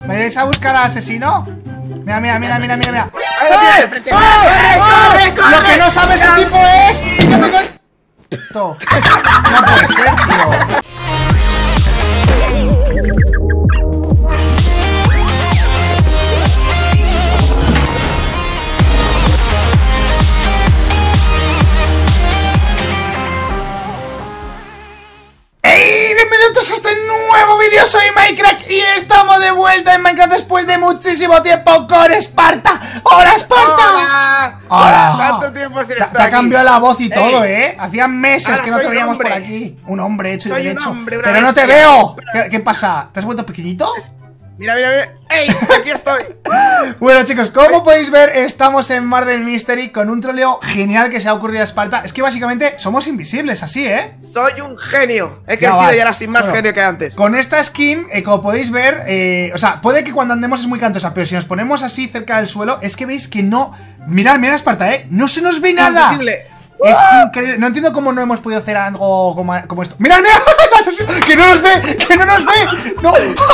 ¿Me vais a buscar al asesino? Mira, mira, mira, mira, mira, mira. ¡Corre, corre! Lo que no sabe ese tipo es que yo tengo esto. No puede ser, tío. Bienvenidos a este nuevo vídeo, soy Minecraft y estamos de vuelta en Minecraft después de muchísimo tiempo con Esparta. ¡Hola, Esparta! ¡Hola! ¡Hola! ¿Cuánto tiempo sin estar Te ha aquí? cambiado la voz y todo, Hacían meses Ahora que no te soy un veíamos por hombre. aquí. Un hombre hecho y Soy un derecho. hombre, una Pero no te bestia. veo. ¿Qué pasa? ¿Te has vuelto pequeñito? Mira, mira, mira. ¡Ey! Aquí estoy. Bueno, chicos, como podéis ver, estamos en Mar del Mystery con un troleo genial que se ha ocurrido a Esparta. Es que básicamente somos invisibles, así, Soy un genio. He Ya crecido va. y ahora soy más Bueno, genio que antes. Con esta skin, como podéis ver, o sea, puede que cuando andemos es muy cantosa, pero si nos ponemos así cerca del suelo, es que veis que no... Mirad, mirad, Esparta, no se nos ve nada. Invisible. Es increíble. No entiendo cómo no hemos podido hacer algo como esto. ¡Mirad, mirad! ¡Que no nos ve! ¡Que no nos ve! ¡No!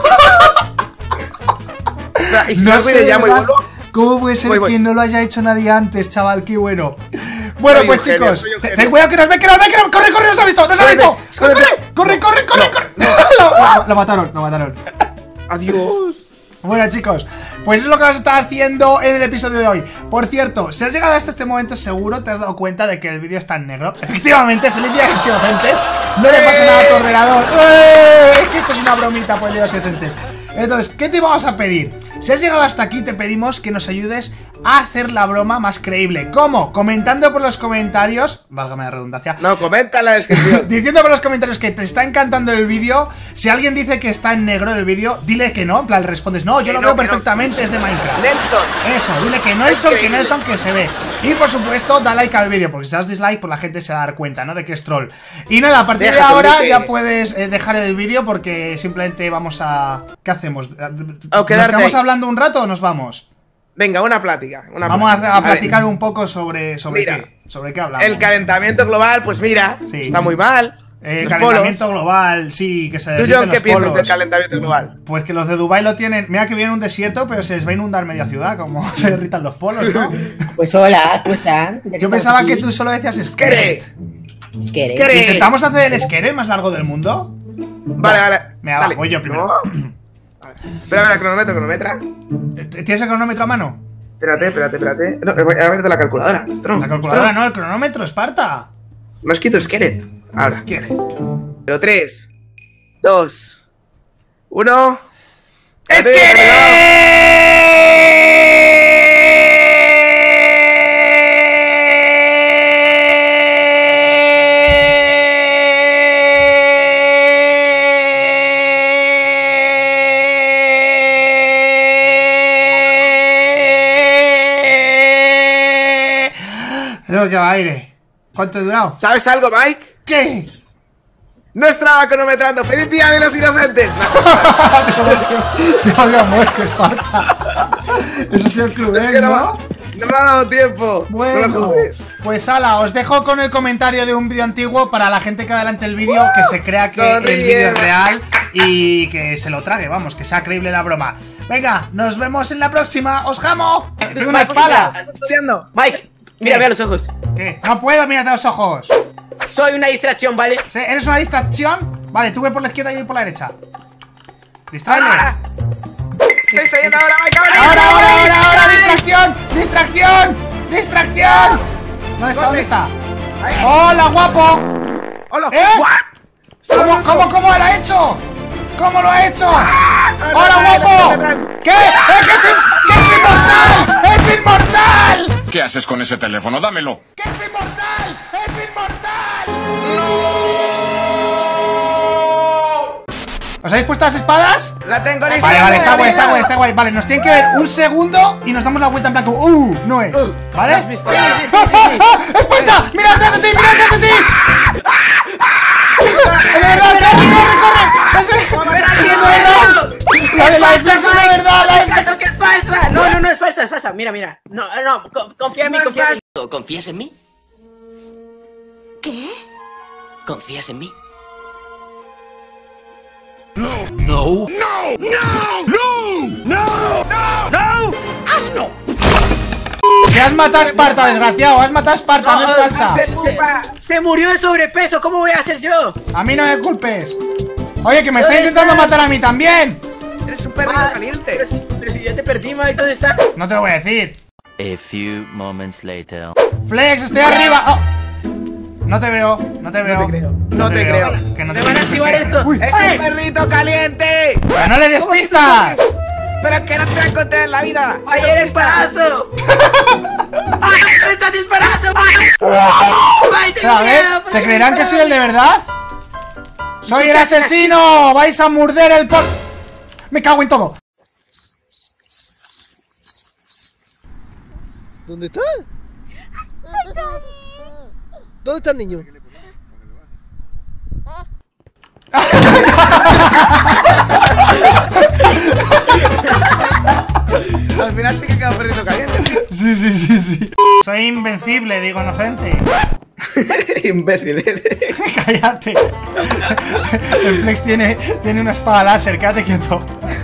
Espera, y si No no sé, me llamo y ¿verdad? vuelvo. ¿Cómo puede ser Voy. que no lo haya hecho nadie antes, chaval? ¡Qué bueno! Bueno, Soy pues un genio, chicos, soy un genio. ten cuidado que nos ve, que nos ve, que nos... ¡Corre, corre! ¡Nos ha visto! ¡Nos ha visto! Escóndete, ¡Corre, corre, corre, No, corre! Lo mataron, lo mataron. Adiós. Bueno, chicos, pues eso es lo que vamos a estar haciendo en el episodio de hoy. Por cierto, si has llegado hasta este momento, seguro te has dado cuenta de que el vídeo está en negro. Efectivamente, feliz día de los inocentes. No le pasa nada a tu ordenador. Es que esto es una bromita por el día de los inocentes. Entonces, ¿qué te vamos a pedir? Si has llegado hasta aquí, te pedimos que nos ayudes a hacer la broma más creíble. ¿Cómo? Comentando por los comentarios, válgame la redundancia, No, comenta en la descripción. diciendo por los comentarios que te está encantando el vídeo. Si alguien dice que está en negro el vídeo, dile que no. En plan, respondes, no, yo lo veo perfectamente, es de Minecraft. Nelson. Eso, dile que Nelson, que se ve. Y por supuesto, da like al vídeo, porque si das dislike, pues la gente se va a dar cuenta, ¿no? De que es troll. Y nada, a partir de Déjate, ahora Enrique. ya puedes dejar el vídeo, porque simplemente vamos a... ¿Qué hacemos? ¿Nos quedarte quedamos ahí. hablando un rato o nos vamos? Venga, una plática. Vamos a ver. platicar un poco sobre Mira, qué. ¿Sobre qué hablamos? El calentamiento global, pues mira, Sí. está muy mal. Los Calentamiento polos. global, sí, que se ¿Tú, derriten John, qué los piensas polos. del calentamiento global? Pues que los de Dubai lo tienen. Mira que viene un desierto, pero se les va a inundar media ciudad, como se derritan los polos, ¿no? Pues hola, ¿cómo están? Ya Yo estamos pensaba aquí. que tú solo decías Skere. Skeret. Skere. ¿Intentamos hacer el Skeret más largo del mundo? Vale, vale. Venga, dale. voy yo primero. No. Espera, a ver, cronometra. ¿Tienes el cronómetro a mano? Espérate. No, a ver de la calculadora. Esto no. La calculadora no, el cronómetro, Esparta. Me has quitado Skeret. Ahora. Skeret. Pero 3, 2, 1. Creo que va aire. ¿Cuánto he durado? ¿Sabes algo, Mike? ¿Qué? No estaba cronometrando. ¡Feliz día de los inocentes! Te había muerto, Esparta. Eso ha sido cruel, Es que ¿no? no me ha dado tiempo. No me Bueno, jodes. pues ala, os dejo con el comentario de un vídeo antiguo para la gente que adelante el vídeo, que se crea que el vídeo es real y que se lo trague, vamos, que sea creíble la broma. Venga, nos vemos en la próxima, os jamo. Tengo una espada. ¿Estás estudiando? Mike, mírame a los ojos. ¿Qué? No puedo mirarte a los ojos. Soy una distracción, ¿vale? ¿Sí? ¿Eres una distracción? Vale, tú ve por la izquierda y yo voy por la derecha. Distráele. Ahora. Estoy distrayendo ahora, Mike. ¡Ahora! ¡Distracción! ¿Dónde está? ¿Dónde está? Ahí. ¡Hola, guapo! ¡Hola! ¿Eh? What? ¿Cómo lo ha hecho? ¿Cómo lo ha hecho? ¡Hola, no, guapo! no. ¿Qué? ¡Que es inmortal! ¡Es inmortal! ¿Qué haces con ese teléfono? Dámelo. ¡Que es inmortal! ¡Es inmortal! ¿Os habéis puesto las espadas? La tengo lista. Vale, está guay. Vale, nos tienen que ver un segundo y nos damos la vuelta en blanco. No es. ¿Vale? ¿Has visto? ¡Esparta! ¡Mira atrás de ti! ¡De verdad! ¡Corre! La defensa es de verdad, la defensa. ¡Que es falsa! No, es falsa. Mira. No, confía en mí, confía en mí. ¿Confías en mí? ¿Qué? ¿Confías en mí? No. Si has matado a Esparta, desgraciado. Has matado a Esparta, no es falsa. Se murió de sobrepeso, ¿cómo voy a hacer yo? A mí no me culpes. Oye, que me está intentando matar a mí también. Eres un perrito caliente. Pero si ya te perdí, Mike, ¿dónde estás? No te lo voy a decir. A few moments later. Flex, estoy arriba. Oh. No te veo, no te veo. No te creo. Que no Me te van a veo. activar esto. Uy, ¡Es un perrito caliente! pero no le des pistas. ¡Pero que no te va a encontrar en la vida! ¡Ay, ¡Son eres pistas! parazo! ¡Ay, me estás disparando! ¡Ay, tengo A ver, miedo! ¿se creerán que soy el de verdad? ¡Soy el asesino! ¡Vais a morder el por... ¡Me cago en todo! ¿Dónde está? ¿Dónde está el niño? Al final sí que queda un perrito caliente, sí. Sí. Soy invencible, digo inocente. Imbécil. Cállate. El Flex tiene una espada láser, quédate quieto.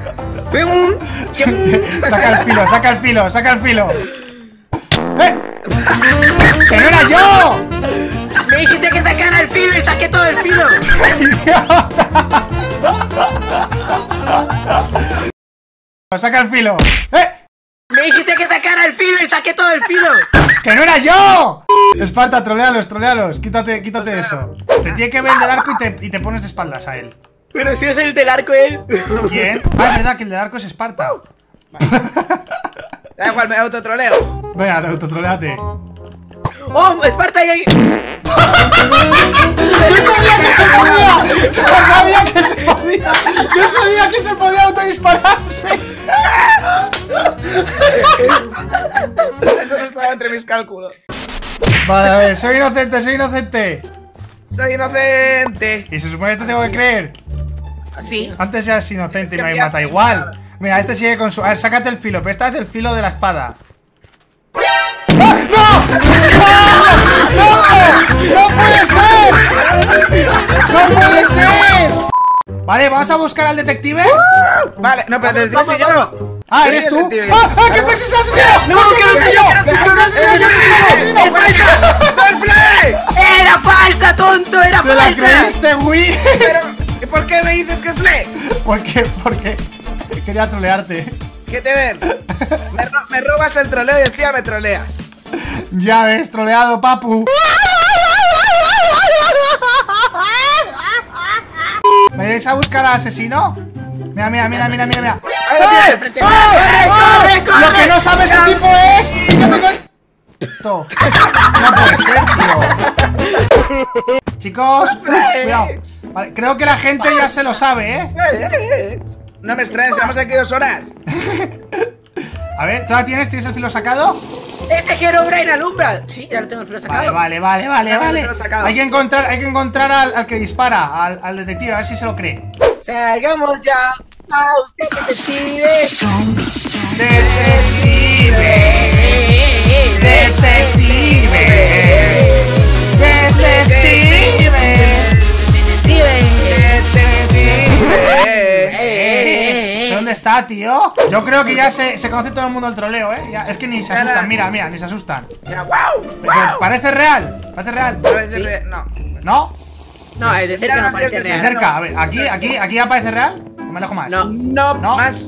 Saca el filo. ¡Eh! ¡Que no era yo! Me dijiste que sacara el filo y saqué todo el filo. Saca el filo. ¡Eh! Me dijiste que sacara el filo y saqué todo el filo. ¡Que no era yo! Esparta, trolealos. Quítate eso. Te tiene que ver el arco y te pones de espaldas a él. Pero si es el del arco él. ¿Quién? Ah, es verdad que el del arco es Esparta. Da igual, me autotroleo. Venga, autotroleate. ¡Oh, Esparta! ¡Yo sabía que se podía autodispararse. Eso no estaba entre mis cálculos. Vale, a ver, soy inocente. Soy inocente. Y se supone que te tengo que creer. Sí. Antes eras inocente y me habéis matado igual. Mira, este sigue con su... A ver, sácate el filo, pero esta vez el filo de la espada. ¡Ah! ¡No puede ser! ¡No puede ser! Vale, vamos a buscar al detective. Vale, no, pero desde ese yo no. Ah, ¿eres tú? Detective. ¡Ah! ¡Que Flex es el asesino! No, ¡Flex es el asesino! ¡Era falsa, tonto! ¡Era ¿Te la falsa! creíste, Wii? Pero, ¿y por qué me dices que Flex? Porque quería trolearte. ¿Qué te ven? Me robas el troleo y encima me troleas. Ya ves, troleado, papu. ¿Me vais a buscar al asesino? Mira. Ahí lo tienes. ¡Corre! Lo que no sabe ese tipo es que yo tengo esto. No puede ser, tío. Chicos, cuidado. Vale, creo que la gente ya se lo sabe, ¿eh? No me extraes, llevamos aquí 2 horas. A ver, ¿tú la tienes? ¿Tienes el filo sacado? ¡Este Herobrine alumbra! Sí, ya lo tengo el filo sacado. Vale. te lo he sacado. Hay que encontrar al que dispara, al detective, a ver si se lo cree. ¡Salgamos ya! ¡A usted, detective! ¿Dónde está, tío? Yo creo que ya se conoce todo el mundo el troleo, ¿eh? Ya, es que ni se asustan, mira, ni se asustan. ¡Wow! Parece real. No. ¿No? No, el de cerca no parece De real. cerca, a ver, aquí ya parece real. ¿O me alejo más? No. No, No. más.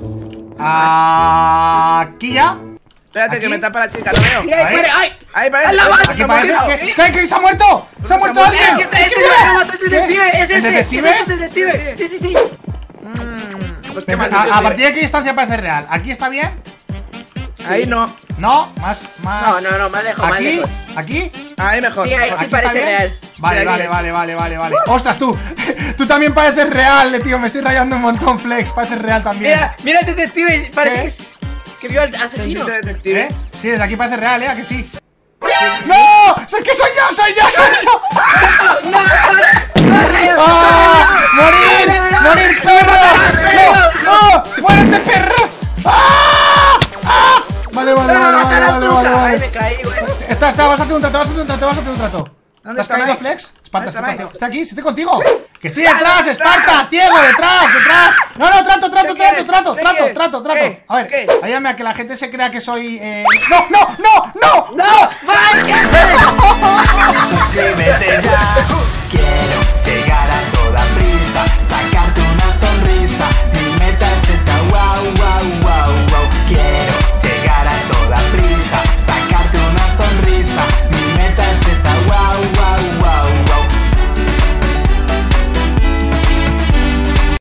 Aquí ya. Espérate, ¿Aquí? que me tapa la chica, lo veo. Sí, ahí parece. ¡Ay! Ahí parece. ¡Al lado! Aquí parece que se ha muerto. ¡Se ha muerto alguien! ¡Es el detective! ¡Es ¿El ese! detective? ¡Es el detective! ¡Sí, sí, sí! Pues qué mal. A partir de qué distancia parece real. ¿Aquí está bien? Ahí no. No, más. No, más lejos, más ¿Aquí? lejos. ¿Aquí? Ahí mejor. Sí, ahí ¿Aquí sí está parece bien? real. Vale, Sí, aquí. vale. ¡Ostras, tú! Tú también pareces real, tío. Me estoy rayando un montón, Flex. Pareces real también. Mira el detective, parece que vio al asesino. Detective. ¿Eh? Sí, desde aquí parece real, ¿eh? ¿A que sí? ¡No! ¡Sé que soy yo! ¡Ah! ¡Morir, perros! ¡No! ¡Muérete, perro! ¡Ah! ¡Ah! Vale. ¡Ay, me caí, güey! Vas a hacer un trato, ¿Dónde ¿Te has está caído, Mike? Flex? Esparta, ¿Dónde estoy está contigo. Mike? Estoy aquí, estoy contigo. ¡Que estoy detrás, Esparta! ¡Ciego, detrás! No, trato. ¿Qué? A ver, ¿Qué? ayúdame a que la gente se crea que soy. ¡No! ¡Mike! ¿Qué haces?